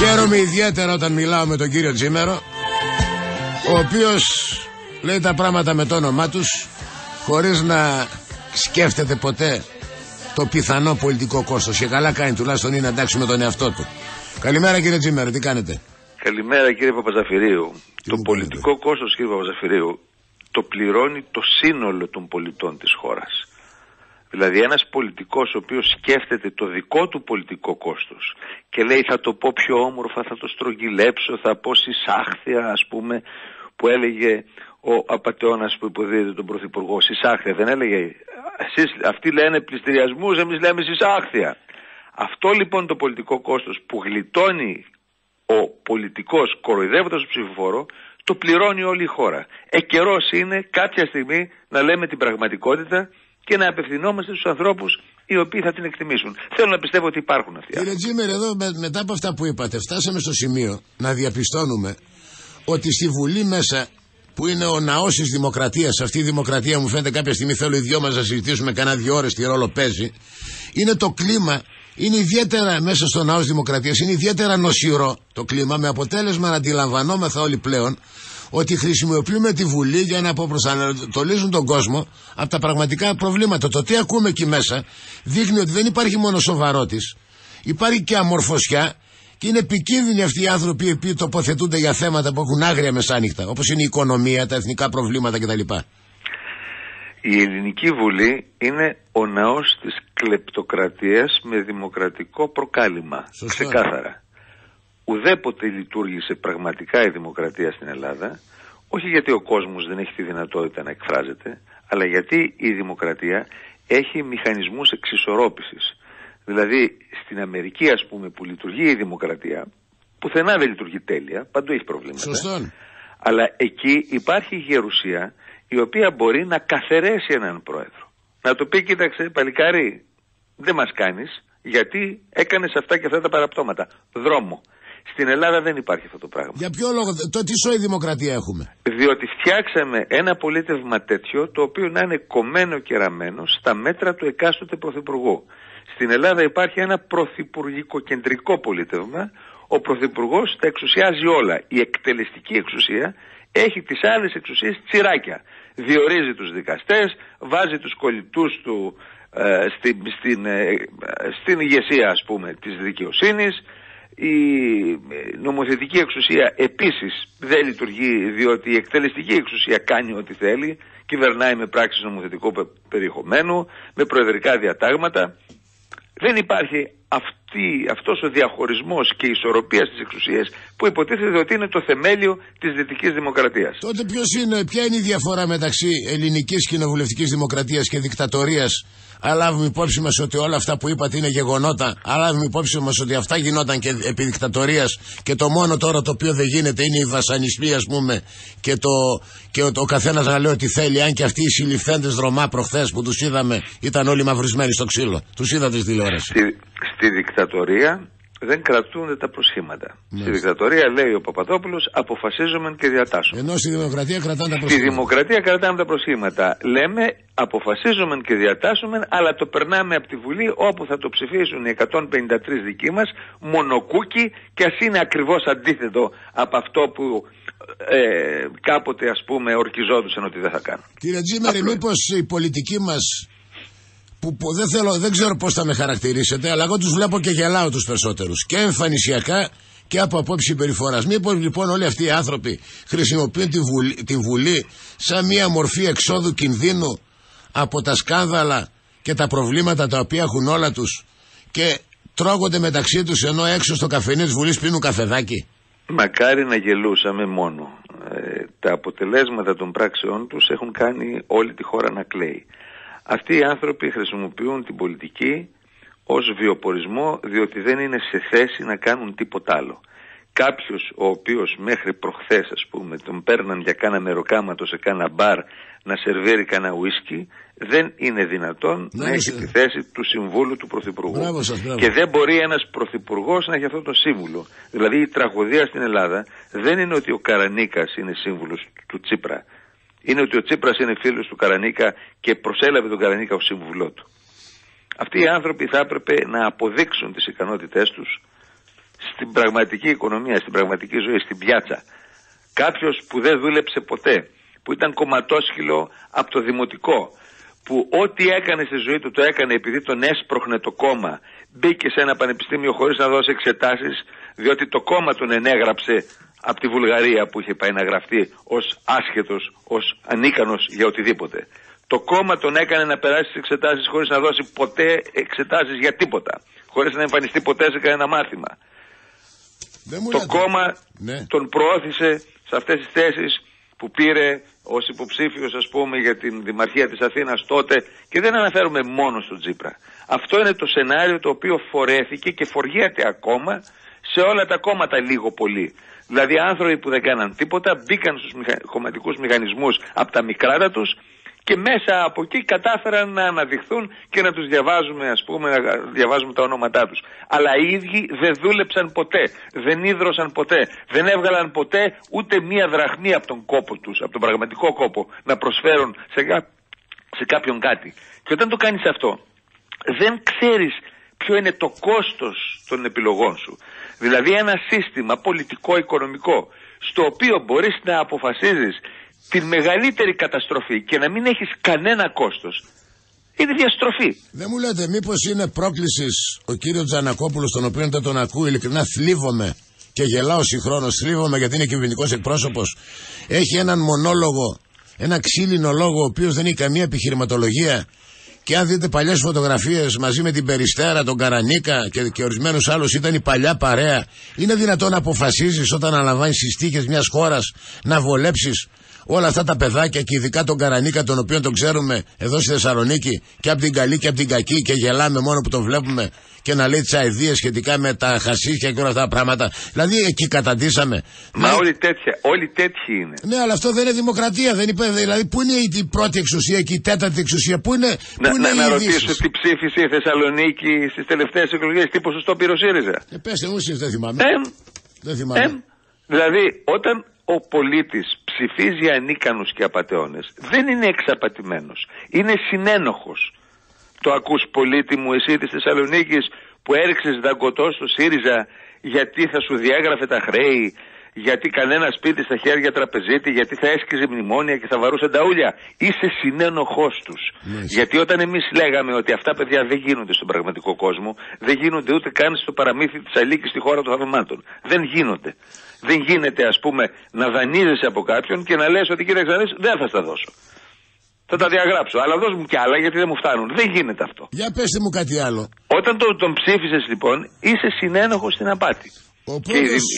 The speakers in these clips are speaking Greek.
Χαίρομαι ιδιαίτερα όταν μιλάω με τον κύριο Τζίμερο, ο οποίος λέει τα πράγματα με το όνομά τους, χωρίς να σκέφτεται ποτέ το πιθανό πολιτικό κόστος. Και καλά κάνει, τουλάχιστον είναι εντάξει με τον εαυτό του. Καλημέρα κύριε Τζίμερο, τι κάνετε? Καλημέρα κύριε Παπαζαφυρίου. Το πολιτικό κόστος, κύριε Παπαζαφυρίου, το πληρώνει το σύνολο των πολιτών της χώρας. Δηλαδή ένας πολιτικός ο οποίος σκέφτεται το δικό του πολιτικό κόστος και λέει θα το πω πιο όμορφα, θα το στρογγυλέψω, θα πω συσάχθεια, ας πούμε, που έλεγε ο απατεώνας που υποδίδεται τον Πρωθυπουργό. Συσάχθεια δεν έλεγε? Εσείς, αυτοί λένε πληστηριασμούς, εμείς λέμε συσάχθεια. Αυτό λοιπόν το πολιτικό κόστος που γλιτώνει ο πολιτικός κοροϊδεύοντας τον ψηφοφόρο, το πληρώνει όλη η χώρα. Καιρός είναι κάποια στιγμή να λέμε την πραγματικότητα και να απευθυνόμαστε στους ανθρώπους οι οποίοι θα την εκτιμήσουν. Θέλω να πιστεύω ότι υπάρχουν αυτοί. Κύριε Τζίμερ, εδώ μετά από αυτά που είπατε, φτάσαμε στο σημείο να διαπιστώνουμε ότι στη Βουλή μέσα, που είναι ο ναός της δημοκρατίας, αυτή η δημοκρατία μου φαίνεται κάποια στιγμή θέλω οι δυο μας να συζητήσουμε κανένα 2 ώρες τι ρόλο παίζει, είναι το κλίμα, είναι ιδιαίτερα μέσα στο ναό της δημοκρατίας, είναι ιδιαίτερα νοσηρό το κλίμα, με αποτέλεσμα να αντιλαμβανόμεθα όλοι πλέον ότι χρησιμοποιούμε τη Βουλή για να αποπροσανατολίζουν τον κόσμο από τα πραγματικά προβλήματα. Το τι ακούμε εκεί μέσα δείχνει ότι δεν υπάρχει μόνο σοβαρότης, υπάρχει και αμορφωσιά και είναι επικίνδυνοι αυτοί οι άνθρωποι οι οποίοι τοποθετούνται για θέματα που έχουν άγρια μεσάνυχτα, όπως είναι η οικονομία, τα εθνικά προβλήματα κτλ. Η Ελληνική Βουλή είναι ο ναός της κλεπτοκρατίας με δημοκρατικό προκάλημα. Σωστό. Ξεκάθαρα. Ουδέποτε λειτουργήσε πραγματικά η δημοκρατία στην Ελλάδα, όχι γιατί ο κόσμος δεν έχει τη δυνατότητα να εκφράζεται, αλλά γιατί η δημοκρατία έχει μηχανισμούς εξισορρόπησης. Δηλαδή στην Αμερική, ας πούμε, που λειτουργεί η δημοκρατία, πουθενά δεν λειτουργεί τέλεια, παντού έχει προβλήματα. Σωστό. Αλλά εκεί υπάρχει η γερουσία η οποία μπορεί να καθαιρέσει έναν πρόεδρο. Να του πει, κοίταξε παλικάρι, δεν μας κάνεις γιατί έκανες αυτά και αυτά τα παραπτώματα. Δρόμο. Στην Ελλάδα δεν υπάρχει αυτό το πράγμα. Για ποιο λόγο, τι σοή δημοκρατία έχουμε? Διότι φτιάξαμε ένα πολίτευμα τέτοιο, το οποίο να είναι κομμένο και ραμμένο στα μέτρα του εκάστοτε πρωθυπουργού. Στην Ελλάδα υπάρχει ένα πρωθυπουργικοκεντρικό πολίτευμα. Ο πρωθυπουργός τα εξουσιάζει όλα. Η εκτελεστική εξουσία έχει τις άλλες εξουσίες τσιράκια. Διορίζει τους δικαστές, βάζει τους κολλητούς του στην ηγεσία, ας πούμε, της δικαιοσύνης. Η νομοθετική εξουσία επίσης δεν λειτουργεί, διότι η εκτελεστική εξουσία κάνει ό,τι θέλει, κυβερνάει με πράξεις νομοθετικού περιεχομένου, με προεδρικά διατάγματα. Δεν υπάρχει αυτός ο διαχωρισμός και η ισορροπία στις εξουσίες που υποτίθεται ότι είναι το θεμέλιο της δυτικής δημοκρατίας. Τότε ποια είναι η διαφορά μεταξύ ελληνικής κοινοβουλευτικής δημοκρατίας και δικτατορίας? Αν λάβουμε υπόψη μας ότι όλα αυτά που είπατε είναι γεγονότα, αν λάβουμε υπόψη μας ότι αυτά γινόταν και επί δικτατορίας και το μόνο τώρα το οποίο δεν γίνεται είναι οι βασανισμοί, ας πούμε, και ο καθένας να λέει ό,τι θέλει, αν και αυτοί οι συλληφθέντες Ρωμά προχθές που τους είδαμε ήταν όλοι μαυρισμένοι στο ξύλο. Τους είδατε στη τηλεόραση. Στη δικτατορία δεν κρατούνται τα προσχήματα. Στη δικτατορία, λέει ο Παπαδόπουλος, αποφασίζουμε και διατάσσουμε. Ενώ στη δημοκρατία κρατάνε τα προσχήματα. Στη δημοκρατία κρατάμε τα προσχήματα. Λέμε αποφασίζουμε και διατάσσουμε, αλλά το περνάμε από τη Βουλή όπου θα το ψηφίσουν οι 153 δικοί μας, μονοκούκι, και ας είναι ακριβώς αντίθετο από αυτό που κάποτε, ας πούμε, ορκιζόντουσαν ότι δεν θα κάνουν. Κύριε Τζίμερη, μήπως η πολιτική μας, που δεν ξέρω πώς θα με χαρακτηρίσετε, αλλά εγώ τους βλέπω και γελάω τους περισσότερους, και εμφανισιακά και από απόψη συμπεριφοράς. Μήπως λοιπόν όλοι αυτοί οι άνθρωποι χρησιμοποιούν τη Βουλή σαν μια μορφή εξόδου κινδύνου από τα σκάνδαλα και τα προβλήματα τα οποία έχουν όλα τους και τρώγονται μεταξύ τους, ενώ έξω στο καφενείο της Βουλής πίνουν καφεδάκι? Μακάρι να γελούσαμε μόνο. Τα αποτελέσματα των πράξεών τους έχουν κάνει όλη τη χώρα να κλαίει. Αυτοί οι άνθρωποι χρησιμοποιούν την πολιτική ως βιοπορισμό, διότι δεν είναι σε θέση να κάνουν τίποτα άλλο. Κάποιος ο οποίος μέχρι προχθές, ας πούμε, τον παίρναν για κάνα μεροκάματο σε κάνα μπαρ να σερβίρει κάνα ουίσκι, δεν είναι δυνατόν να έχει τη θέση του συμβούλου του Πρωθυπουργού. Μπράβο. Και δεν μπορεί ένας Πρωθυπουργός να έχει αυτό το σύμβουλο. Δηλαδή η τραγωδία στην Ελλάδα δεν είναι ότι ο Καρανίκας είναι σύμβουλος του Τσίπρα. Είναι ότι ο Τσίπρας είναι φίλος του Καρανίκα και προσέλαβε τον Καρανίκα ως σύμβουλό του. Αυτοί οι άνθρωποι θα έπρεπε να αποδείξουν τις ικανότητές τους στην πραγματική οικονομία, στην πραγματική ζωή, στην πιάτσα, κάποιος που δεν δούλεψε ποτέ, που ήταν κομματόσκυλο από το δημοτικό, που ό,τι έκανε στη ζωή του το έκανε επειδή τον έσπροχνε το κόμμα, μπήκε σε ένα πανεπιστήμιο χωρίς να δώσει εξετάσεις, διότι το κόμμα τον ενέγραψε από τη Βουλγαρία που είχε πάει να γραφτεί ως άσχετος, ως ανίκανος για οτιδήποτε. Το κόμμα τον έκανε να περάσει τις εξετάσεις χωρίς να δώσει ποτέ εξετάσεις για τίποτα, χωρίς να εμφανιστεί ποτέ σε κανένα μάθημα. Το κόμμα τον προώθησε σε αυτές τις θέσεις που πήρε ως υποψήφιος, ας πούμε, για την Δημαρχία της Αθήνας τότε, και δεν αναφέρομαι μόνο στον Τσίπρα. Αυτό είναι το σενάριο το οποίο φορέθηκε και φοριέται ακόμα σε όλα τα κόμματα λίγο πολύ. Δηλαδή άνθρωποι που δεν κάναν τίποτα μπήκαν στους κομματικούς μηχανισμούς από τα μικράτα τους και μέσα από εκεί κατάφεραν να αναδειχθούν και να τους διαβάζουμε, ας πούμε, να διαβάζουμε τα ονόματά τους. Αλλά οι ίδιοι δεν δούλεψαν ποτέ, δεν ίδρωσαν ποτέ, δεν έβγαλαν ποτέ ούτε μία δραχμή από τον κόπο τους, από τον πραγματικό κόπο, να προσφέρουν σε κάποιον κάτι. Και όταν το κάνεις αυτό, δεν ξέρεις ποιο είναι το κόστος των επιλογών σου. Δηλαδή ένα σύστημα πολιτικό-οικονομικό στο οποίο μπορείς να αποφασίζεις την μεγαλύτερη καταστροφή και να μην έχεις κανένα κόστος, είναι διαστροφή. Δεν μου λέτε μήπως είναι πρόκλησης ο κύριο Τζανακόπουλος, τον οποίο δεν τον ακούω, ειλικρινά θλίβομαι και γελάω συγχρόνως, θλίβομαι γιατί είναι κυβερνητικός εκπρόσωπος, έχει έναν μονόλογο, ένα ξύλινο λόγο ο οποίος δεν έχει καμία επιχειρηματολογία. Και αν δείτε παλιές φωτογραφίες μαζί με την Περιστέρα, τον Καρανίκα και ορισμένους άλλους, ήταν η παλιά παρέα. Είναι δυνατόν να αποφασίζεις όταν αναλαμβάνεις τις τύχες μιας χώρας να βολέψεις όλα αυτά τα παιδάκια και ειδικά τον Καρανίκα, τον οποίο τον ξέρουμε εδώ στη Θεσσαλονίκη και από την καλή και από την κακή και γελάμε μόνο που τον βλέπουμε και να λέει τις αηδίες σχετικά με τα χασίσια και όλα αυτά τα πράγματα. Δηλαδή εκεί καταντήσαμε. Μα όλοι τέτοιοι είναι. Ναι, αλλά αυτό δεν είναι δημοκρατία. Δεν είπε, δηλαδή, πού είναι η πρώτη εξουσία και η τέταρτη εξουσία, πού είναι. Να ρωτήσω τι ψήφισε η Θεσσαλονίκη στις τελευταίες εκλογές, τι ποσοστό πήρε ο ΣΥΡΙΖΑ. Πες εγώ, δεν θυμάμαι. Δεν θυμάμαι. Δηλαδή, όταν ο πολίτης ψηφίζει ανίκανους και απατεώνες, δεν είναι εξαπατημένος, είναι συνένοχος. Το ακούς, πολίτη μου, εσύ της Θεσσαλονίκης, που έριξες δαγκωτό στο ΣΥΡΙΖΑ γιατί θα σου διέγραφε τα χρέη, γιατί κανένα σπίτι στα χέρια τραπεζίτη, γιατί θα έσκυζε μνημόνια και θα βαρούσε τα ούλια. Είσαι συνένοχός τους. Γιατί όταν εμείς λέγαμε ότι αυτά, παιδιά, δεν γίνονται στον πραγματικό κόσμο, δεν γίνονται ούτε καν στο παραμύθι της Αλίκης στη χώρα των θαυμάτων. Δεν γίνονται. Δεν γίνεται, ας πούμε, να δανείζεσαι από κάποιον και να λες ότι κοίταξε να δεις, δεν θα στα δώσω. Θα τα διαγράψω, αλλά δώσ' μου κι άλλα γιατί δεν μου φτάνουν. Δεν γίνεται αυτό. Για πέστε μου κάτι άλλο. Όταν τον ψήφισες, λοιπόν, είσαι συνένοχος στην απάτη. Και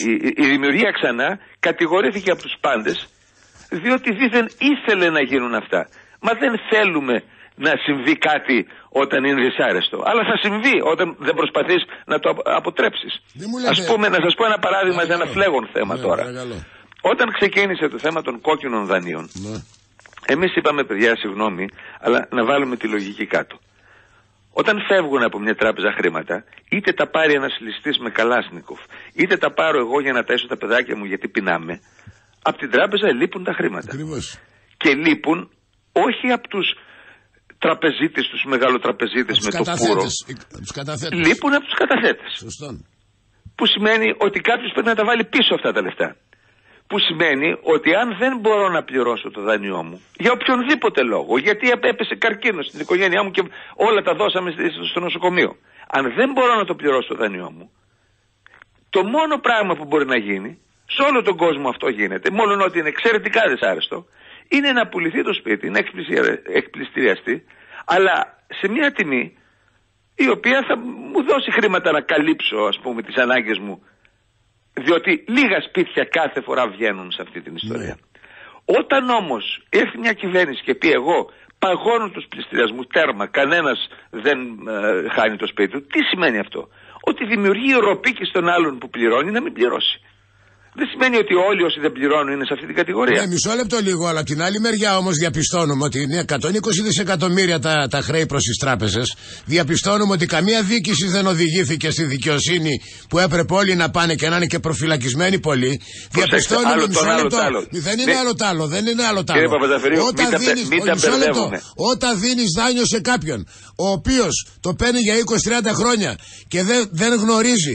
η δημιουργία ξανά κατηγορήθηκε από τους πάντες, διότι δήθεν ήθελε να γίνουν αυτά. Μα δεν θέλουμε να συμβεί κάτι όταν είναι δυσάρεστο. Αλλά θα συμβεί όταν δεν προσπαθείς να το αποτρέψεις. Ας πούμε, να σας πω ένα παράδειγμα για ένα φλέγον θέμα τώρα. Παρακαλώ. Όταν ξεκίνησε το θέμα των κόκκινων δανείων, εμείς είπαμε, παιδιά, συγγνώμη, αλλά να βάλουμε τη λογική κάτω. Όταν φεύγουν από μια τράπεζα χρήματα, είτε τα πάρει ένας ληστής με Καλάσνικοφ, είτε τα πάρω εγώ για να ταΐσω τα παιδάκια μου γιατί πεινάμε, από την τράπεζα λείπουν τα χρήματα. Ακριβώς. Και λείπουν όχι από τους τραπεζίτες, τους μεγαλοτραπεζίτες με το πουρο. Λείπουν από τους καταθέτες. Σωστό. Που σημαίνει ότι κάποιος πρέπει να τα βάλει πίσω αυτά τα λεφτά. Που σημαίνει ότι αν δεν μπορώ να πληρώσω το δάνειό μου, για οποιονδήποτε λόγο, γιατί έπεσε καρκίνος στην οικογένειά μου και όλα τα δώσαμε στο νοσοκομείο, αν δεν μπορώ να το πληρώσω το δάνειό μου, το μόνο πράγμα που μπορεί να γίνει, σε όλο τον κόσμο αυτό γίνεται, μόνο ότι είναι εξαιρετικά δυσάρεστο, είναι να πουληθεί το σπίτι, να εκπληστηριαστεί, αλλά σε μια τιμή η οποία θα μου δώσει χρήματα να καλύψω, ας πούμε, τις ανάγκες μου. Διότι λίγα σπίτια κάθε φορά βγαίνουν σε αυτή την ιστορία. Όταν όμως έρθει μια κυβέρνηση και πει εγώ παγώνω τους πληστηριασμούς τέρμα, κανένας δεν χάνει το σπίτι του, τι σημαίνει αυτό? Ότι δημιουργεί ροπή και στον άλλον που πληρώνει να μην πληρώσει. Δεν σημαίνει ότι όλοι όσοι δεν πληρώνουν είναι σε αυτή την κατηγορία. Ναι, μισό λεπτό λίγο, αλλά από την άλλη μεριά όμως διαπιστώνουμε ότι είναι 120 δισεκατομμύρια τα χρέη προς τις τράπεζες. Διαπιστώνουμε ότι καμία διοίκηση δεν οδηγήθηκε στη δικαιοσύνη που έπρεπε όλοι να πάνε και να είναι και προφυλακισμένοι πολλοί. Διαπιστώνουμε, μισό λεπτό, δεν είναι άλλο τ' άλλο, δεν είναι άλλο τ' άλλο. Όταν δίνεις δάνειο σε κάποιον, ο οποίος το παίρνει για 20-30 χρόνια και δεν γνωρίζει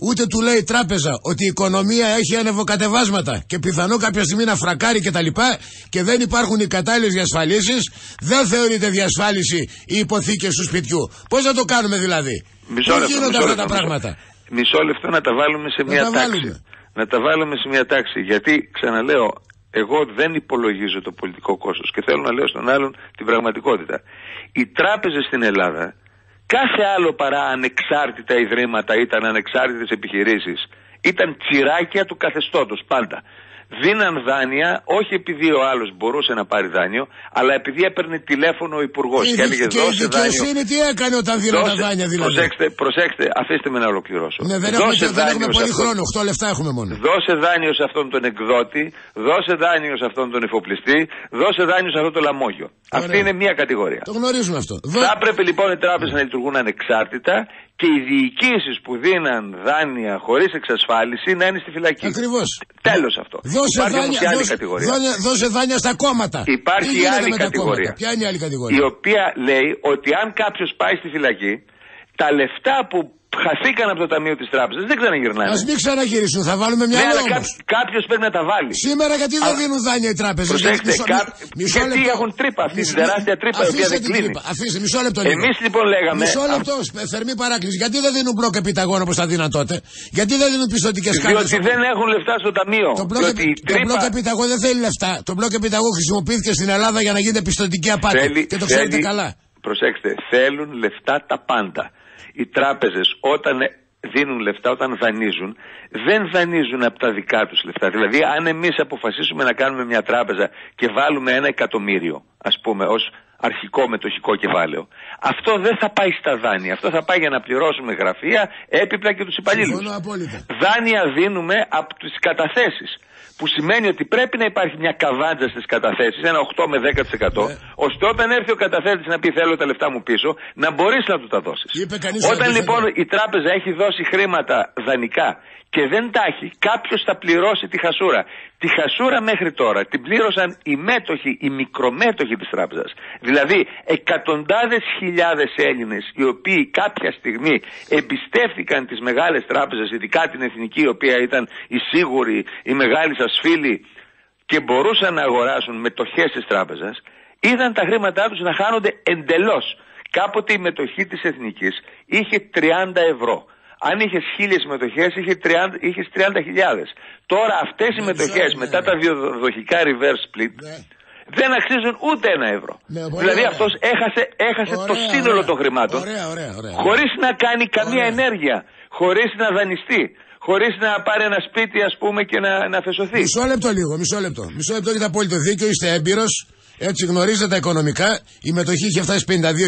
Ούτε του λέει η τράπεζα ότι η οικονομία έχει ανεβοκατεβάσματα και πιθανό κάποια στιγμή να φρακάρει κτλ. Και δεν υπάρχουν οι κατάλληλες διασφαλίσεις. Δεν θεωρείται διασφάλιση οι υποθήκες του σπιτιού. Πώς θα το κάνουμε δηλαδή? Πώς γίνονται αυτά τα πράγματα? Μισό λεπτό να τα βάλουμε σε μια τάξη. Να τα βάλουμε σε μια τάξη. Γιατί, ξαναλέω, εγώ δεν υπολογίζω το πολιτικό κόστος και θέλω να λέω στον άλλον την πραγματικότητα. Οι τράπεζες στην Ελλάδα, κάθε άλλο παρά ανεξάρτητα ιδρύματα, ήταν ανεξάρτητες επιχειρήσεις, ήταν τσιράκια του καθεστώτος πάντα. Δίναν δάνεια, όχι επειδή ο άλλος μπορούσε να πάρει δάνειο, αλλά επειδή έπαιρνε τηλέφωνο ο υπουργός και έλεγε δώσε δάνειο. Και η δικαιοσύνη τι έκανε όταν δίναν τα δάνεια δηλαδή? Προσέξτε, αφήστε με να ολοκληρώσω. Ναι, δεν έχουμε πολύ χρόνο, 8 λεπτά έχουμε μόνο. Δώσε δάνειο σε αυτόν τον εκδότη, δώσε δάνειο σε αυτόν τον εφοπλιστή, δώσε δάνειο σε αυτό το λαμόγιο. Αυτή είναι μία κατηγορία. Το γνωρίζουμε αυτό. Θα έπρεπε λοιπόν οι τράπεζες να λειτουργούν ανεξάρτητα και οι διοικήσεις που δίναν δάνεια χωρίς εξασφάλιση να είναι στη φυλακή. Ακριβώς. Τέλος αυτό. Υπάρχει όμως και άλλη κατηγορία. Δώσε δάνεια στα κόμματα. Υπάρχει άλλη κατηγορία. Ποια είναι η άλλη κατηγορία? Η οποία λέει ότι αν κάποιος πάει στη φυλακή, τα λεφτά που χαθήκαν από το ταμείο της τράπεζας δεν ξαναγυρνάνε. Ας μην ξαναγυρίσουν, θα βάλουμε μια άλλη. Κάποιος πρέπει να τα βάλει. Σήμερα γιατί δεν δίνουν δάνεια οι τράπεζες? Προσέξτε, γιατί έχουν τρύπα αυτή τη τεράστια τρύπα η οποία δεν κλείνει. Αφήστε, μισό λεπτό. Εμείς λοιπόν λέγαμε. Μισό λεπτό, θερμή παράκληση. Γιατί δεν δίνουν μπλοκ επιταγών όπως τα δίναν τότε? Γιατί δεν δίνουν πιστωτικές κάρτες? Διότι δεν έχουν λεφτά στο ταμείο. Το μπλοκ επιταγών δεν θέλει λεφτά. Το μπλοκ επιταγών χρησιμοποιήθηκε στην Ελλάδα για να γίνεται πιστωτική απάτη. Και το ξέρετε καλά. Προσέξτε, θέλουν λεφτά τα πάντα. Οι τράπεζες όταν δίνουν λεφτά, όταν δανείζουν, δεν δανείζουν από τα δικά τους λεφτά. Δηλαδή, αν εμείς αποφασίσουμε να κάνουμε μια τράπεζα και βάλουμε 1 εκατομμύριο, ας πούμε, ως αρχικό μετοχικό κεφάλαιο, αυτό δεν θα πάει στα δάνεια. Αυτό θα πάει για να πληρώσουμε γραφεία, έπιπλα και τους υπαλλήλους. Δάνεια δίνουμε από τις καταθέσεις. Που σημαίνει ότι πρέπει να υπάρχει μια καβάντζα στις καταθέσεις, ένα 8 με 10%, ώστε όταν έρθει ο καταθέτης να πει θέλω τα λεφτά μου πίσω, να μπορείς να του τα δώσεις. Όταν λοιπόν η τράπεζα έχει δώσει χρήματα δανεικά και δεν τα έχει, κάποιος θα πληρώσει τη χασούρα. Τη χασούρα μέχρι τώρα την πλήρωσαν οι μέτοχοι, οι μικρομέτοχοι της τράπεζας. Δηλαδή εκατοντάδες χιλιάδες Έλληνες οι οποίοι κάποια στιγμή εμπιστεύτηκαν τις μεγάλες τράπεζες, ειδικά την εθνική η οποία ήταν η σίγουρη, η μεγάλη σας φίλη και μπορούσαν να αγοράσουν μετοχές της τράπεζας, είδαν τα χρήματά τους να χάνονται εντελώς. Κάποτε η μετοχή της εθνικής είχε 30 ευρώ. Αν είχες 1.000 συμμετοχές, είχες 30.000. Τώρα αυτές οι μετοχές μετά τα διαδοχικά reverse split δεν αξίζουν ούτε 1 ευρώ. Δηλαδή αυτός έχασε το σύνολο των χρημάτων χωρίς να κάνει καμία ενέργεια, χωρίς να δανειστεί, χωρίς να πάρει ένα σπίτι ας πούμε και να φεσωθεί. Μισό λεπτό έχετε απόλυτο δίκιο, είστε έμπειρος. Έτσι γνωρίζετε τα οικονομικά. Η μετοχή είχε φτάσει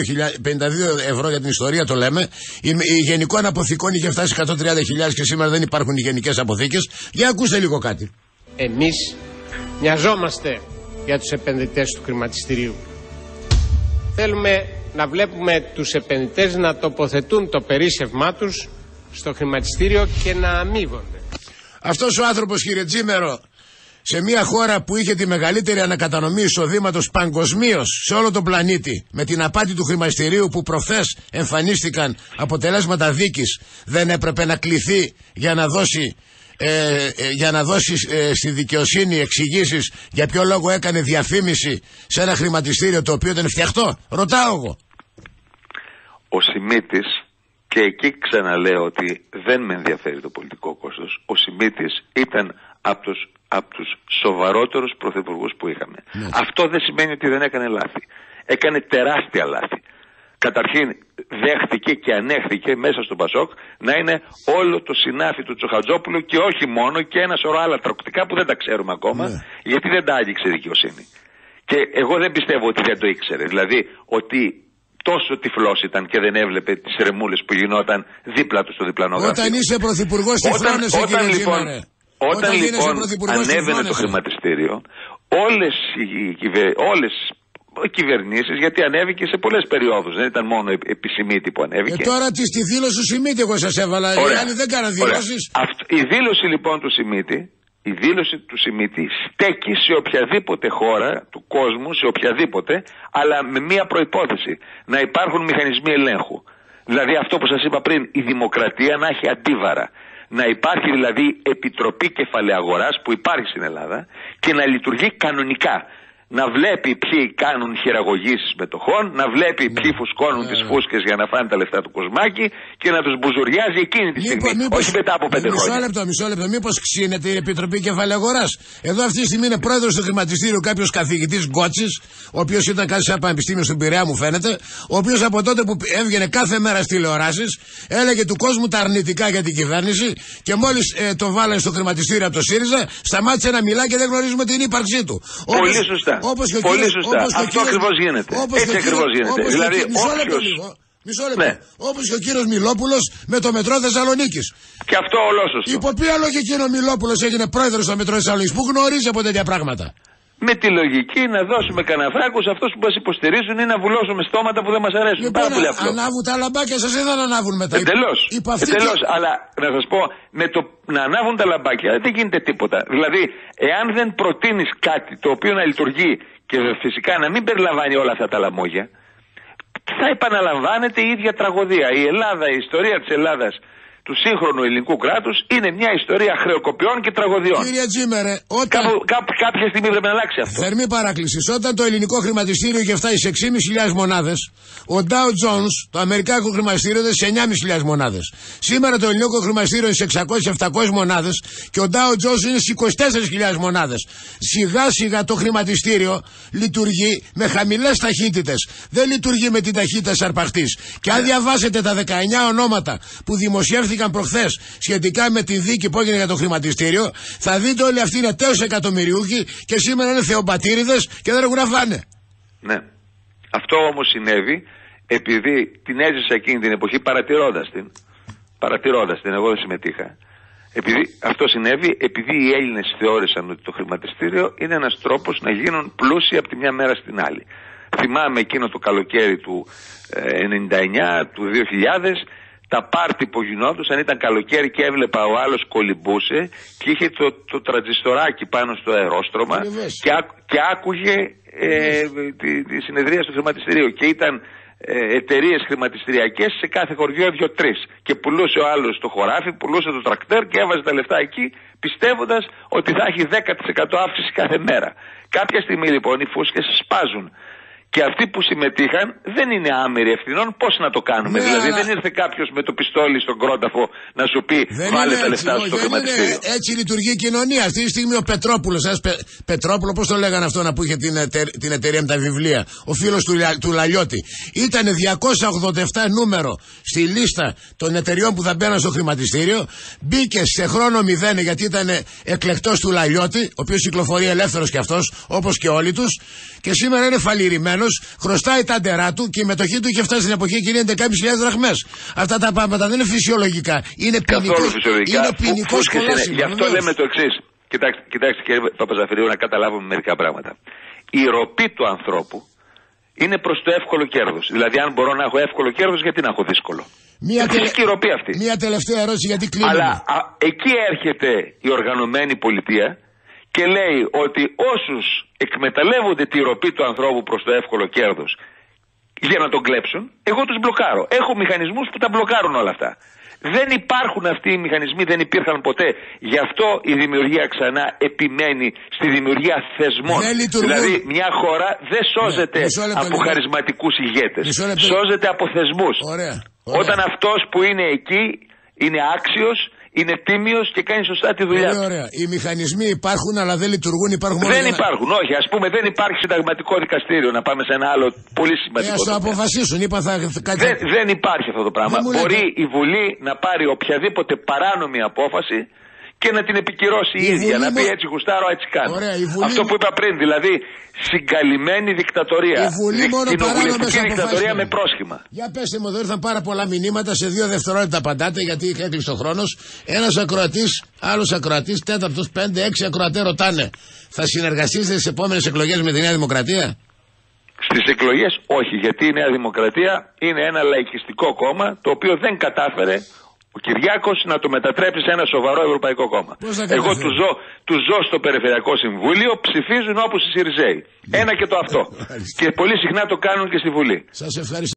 52 ευρώ για την ιστορία, το λέμε. Η γενικό αναποθηκών είχε φτάσει 130.000 και σήμερα δεν υπάρχουν οι γενικές αποθήκες. Για ακούστε λίγο κάτι. Εμείς νοιαζόμαστε για τους επενδυτές του χρηματιστηρίου. Θέλουμε να βλέπουμε τους επενδυτές να τοποθετούν το περίσσευμά τους στο χρηματιστήριο και να αμείβονται. Αυτός ο άνθρωπος, κύριε Τζίμερο, σε μια χώρα που είχε τη μεγαλύτερη ανακατανομή εισοδήματος παγκοσμίως σε όλο τον πλανήτη, με την απάτη του χρηματιστηρίου που προχθές εμφανίστηκαν αποτελέσματα δίκης, δεν έπρεπε να κληθεί για να δώσει στη δικαιοσύνη εξηγήσεις για ποιο λόγο έκανε διαφήμιση σε ένα χρηματιστήριο το οποίο ήταν φτιαχτό? Ρωτάω εγώ. Ο Σιμίτης, και εκεί ξαναλέω ότι δεν με ενδιαφέρει το πολιτικό κόστος, ο Σιμίτης ήταν από τους σοβαρότερους πρωθυπουργούς που είχαμε. Ναι. Αυτό δεν σημαίνει ότι δεν έκανε λάθη. Έκανε τεράστια λάθη. Καταρχήν δέχτηκε και ανέχθηκε μέσα στο Πασόκ να είναι όλο το συνάφι του Τσοχατζόπουλου και όχι μόνο, και ένα σωρό άλλα τρακτικά που δεν τα ξέρουμε ακόμα, ναι, γιατί δεν τα άγγιξε η δικαιοσύνη. Και εγώ δεν πιστεύω ότι δεν το ήξερε. Δηλαδή ότι τόσο τυφλός ήταν και δεν έβλεπε τις ρεμούλες που γινόταν δίπλα του στο διπλανό γραφείο. Όταν είσαι πρωθυπουργός τυφλώνεσαι, κύριε Τζίμερε. Όταν λοιπόν ανέβαινε το χρηματιστήριο, όλες οι κυβερνήσεις, γιατί ανέβηκε σε πολλές περιόδους, δεν ήταν μόνο επί Σιμίτη που ανέβηκε. Τώρα στη δήλωση του Σιμίτη εγώ σας έβαλα, οι άλλοι δεν κάναν δηλώσεις. Η δήλωση λοιπόν του Σιμίτη, η δήλωση του Σιμίτη στέκει σε οποιαδήποτε χώρα του κόσμου, σε οποιαδήποτε, αλλά με μία προϋπόθεση, να υπάρχουν μηχανισμοί ελέγχου. Δηλαδή αυτό που σας είπα πριν, η δημοκρατία να έχει αντίβαρα. Να υπάρχει δηλαδή επιτροπή κεφαλαίου-αγοράς που υπάρχει στην Ελλάδα και να λειτουργεί κανονικά. Να βλέπει ποιοι κάνουν χειραγωγήσεις μετοχών, να βλέπει ποιοι φουσκώνουν τις φούσκες για να φάνε τα λεφτά του Κοσμάκη και να τους μπουζουριάζει εκείνη τη στιγμή. Όχι μετά από 5 χρόνια. Μισό λεπτό. Μήπως ξύνεται η Επιτροπή Κεφαλαίου Αγοράς? Εδώ αυτή τη στιγμή είναι πρόεδρος του χρηματιστήριου κάποιος καθηγητής Γκότσης, ο οποίος ήταν κάτι σαν πανεπιστήμιο στον Πειραιά, μου φαίνεται, ο οποίος από τότε που έβγαινε κάθε μέρα στις τηλεοράσεις έλεγε του κόσμου τα αρνητικά για την κυβέρνηση και μόλις το βάλανε στο χρηματιστήριο από το ΣΥΡΙΖΑ σταμάτησε να μιλά και δεν γνωρίζουμε την ύπαρξή του. Πολύ σωστά. Πολύ σωστά. Αυτό ακριβώς γίνεται. Έτσι ακριβώς γίνεται. Δηλαδή, Μισό λεπτό. Όπως και ο κύριος Μιλόπουλος με το μετρό Θεσσαλονίκης. Και αυτό ολόσωστο. Υπό ποια λογική ο Μιλόπουλος έγινε πρόεδρος στο μετρό Θεσσαλονίκης? Που γνωρίζει από τέτοια πράγματα? Με τη λογική να δώσουμε κανένα φράγκο σε αυτούς που μας υποστηρίζουν ή να βουλώσουμε στόματα που δεν μας αρέσουν. Λοιπόν, ανάβουν τα λαμπάκια σας ή δεν ανάβουν μετά? Εντελώς. Αλλά να σας πω, με το να ανάβουν τα λαμπάκια δεν γίνεται τίποτα. Δηλαδή, εάν δεν προτείνεις κάτι το οποίο να λειτουργεί και φυσικά να μην περιλαμβάνει όλα αυτά τα λαμόγια, θα επαναλαμβάνεται η ίδια τραγωδία. Η Ελλάδα, η ιστορία της Ελλάδας, του σύγχρονου ελληνικού κράτους, είναι μια ιστορία χρεοκοπιών και τραγωδιών. Κύριε Τζίμερε, κάποια στιγμή πρέπει να αλλάξει αυτό. Θερμή παράκληση. Όταν το ελληνικό χρηματιστήριο είχε φτάσει σε 6.500 μονάδες, ο Dow Jones, το αμερικάνικο χρηματιστήριο, ήταν σε 9.500 μονάδες. Σήμερα το ελληνικό χρηματιστήριο είναι σε 600-700 μονάδες και ο Dow Jones είναι σε 24.000 μονάδες. Σιγά σιγά το χρηματιστήριο λειτουργεί με χαμηλές ταχύτητες. Δεν λειτουργεί με την ταχύτητα της αρπαχτής. Και αν διαβάσετε τα 19 ονόματα που δημοσιεύθηκαν προχθές σχετικά με τη δίκη που έγινε για το χρηματιστήριο, θα δείτε όλοι αυτοί είναι τέος εκατομμυριούχοι και σήμερα είναι θεοπατήριδες και δεν έχουν να φάνε. Ναι. Αυτό όμως συνέβη επειδή την έζησα εκείνη την εποχή παρατηρώντας την, εγώ δεν συμμετείχα. Αυτό συνέβη επειδή οι Έλληνες θεώρησαν ότι το χρηματιστήριο είναι ένας τρόπος να γίνουν πλούσιοι από τη μια μέρα στην άλλη. Θυμάμαι εκείνο το καλοκαίρι του 99, του 2000, τα πάρτι που γινόντουσαν, ήταν καλοκαίρι και έβλεπα ο άλλος κολυμπούσε και είχε το τραντζιστοράκι πάνω στο αερόστρωμα και άκουγε τη συνεδρία στο χρηματιστηρίο και ήταν εταιρείες χρηματιστηριακές σε κάθε χωριό 2-3 και πουλούσε ο άλλος το χωράφι, πουλούσε το τρακτέρ και έβαζε τα λεφτά εκεί πιστεύοντας ότι θα έχει 10% αύξηση κάθε μέρα. Κάποια στιγμή λοιπόν οι φούσκες σπάζουν. Και αυτοί που συμμετείχαν δεν είναι άμεροι ευθυνών. Πώς να το κάνουμε? Δηλαδή δεν ήρθε κάποιος με το πιστόλι στον κρόταφο να σου πει βάλε τα λεφτά σου στο χρηματιστήριο. Έτσι λειτουργεί η κοινωνία. Αυτή τη στιγμή ο Πετρόπουλος, Πετρόπουλο, πώς το λέγανε αυτό που είχε την εταιρεία με τα βιβλία, ο φίλος του Λαλιώτη, ήταν 287 νούμερο στη λίστα των εταιριών που θα μπαίναν στο χρηματιστήριο. Μπήκε σε χρόνο 0 γιατί ήταν εκλεκτός του Λαλιώτη, ο οποίος κυκλοφορεί ελεύθερος κι αυτός, όπως και όλοι τους, και σήμερα είναι φαλιρημένος. Χρωστάει τα ντερά του και η μετοχή του είχε φτάσει στην εποχή και είναι 11.500 δραχμές. Αυτά τα πράγματα δεν είναι φυσιολογικά. Είναι ποινικό κολάσιμο. Γι' αυτό λέμε το εξής. Κοιτάξτε κύριε Παπαζαφυρίου, να καταλάβουμε μερικά πράγματα. Η ροπή του ανθρώπου είναι προς το εύκολο κέρδος. Δηλαδή, αν μπορώ να έχω εύκολο κέρδος, γιατί να έχω δύσκολο? Φυσική ροπή αυτή. Μία τελευταία ερώτηση, γιατί κλείνουμε. Αλλά εκεί έρχεται η οργανωμένη πολιτεία και λέει ότι όσους εκμεταλλεύονται τη ροπή του ανθρώπου προς το εύκολο κέρδος για να τον κλέψουν, εγώ τους μπλοκάρω. Έχω μηχανισμούς που τα μπλοκάρουν όλα αυτά. Δεν υπάρχουν αυτοί οι μηχανισμοί, δεν υπήρχαν ποτέ. Γι' αυτό η δημιουργία ξανά επιμένει στη δημιουργία θεσμών. Δηλαδή μια χώρα δεν σώζεται από χαρισματικούς ηγέτες. Σώζεται από θεσμούς. Ωραία. Όταν αυτός που είναι εκεί είναι άξιος, είναι τίμιος και κάνει σωστά τη δουλειά του. Ωραία. Οι μηχανισμοί υπάρχουν, αλλά δεν λειτουργούν. Δεν υπάρχουν, όχι. Ας πούμε, δεν υπάρχει συνταγματικό δικαστήριο. Να πάμε σε ένα άλλο πολύ σημαντικό. Ας το αποφασίσουν. Δεν υπάρχει αυτό το πράγμα. Μπορεί η Βουλή να πάρει οποιαδήποτε παράνομη απόφαση και να την επικυρώσει η ίδια. Να πει έτσι γουστάρω, έτσι κάνω. Αυτό που είπα πριν, δηλαδή συγκαλυμμένη δικτατορία. Κοινοβουλευτική δικτατορία με πρόσχημα. Για πέστε μου, εδώ ήρθαν πάρα πολλά μηνύματα. Σε 2 δευτερόλεπτα απαντάτε, γιατί είχε έκλεισει ο χρόνος. Ένας ακροατής, άλλος ακροατής, τέταρτος, 5-6 ακροατές ρωτάνε, θα συνεργαστείτε στις επόμενες εκλογές με τη Νέα Δημοκρατία? Στις εκλογές όχι, γιατί η Νέα Δημοκρατία είναι ένα λαϊκιστικό κόμμα το οποίο δεν κατάφερε ο Κυριάκος να το μετατρέψει σε ένα σοβαρό ευρωπαϊκό κόμμα. Εγώ του ζω στο Περιφερειακό Συμβούλιο, ψηφίζουν όπως οι Σιριζέοι. Ένα και το αυτό. Και πολύ συχνά το κάνουν και στη Βουλή. Σας ευχαριστώ.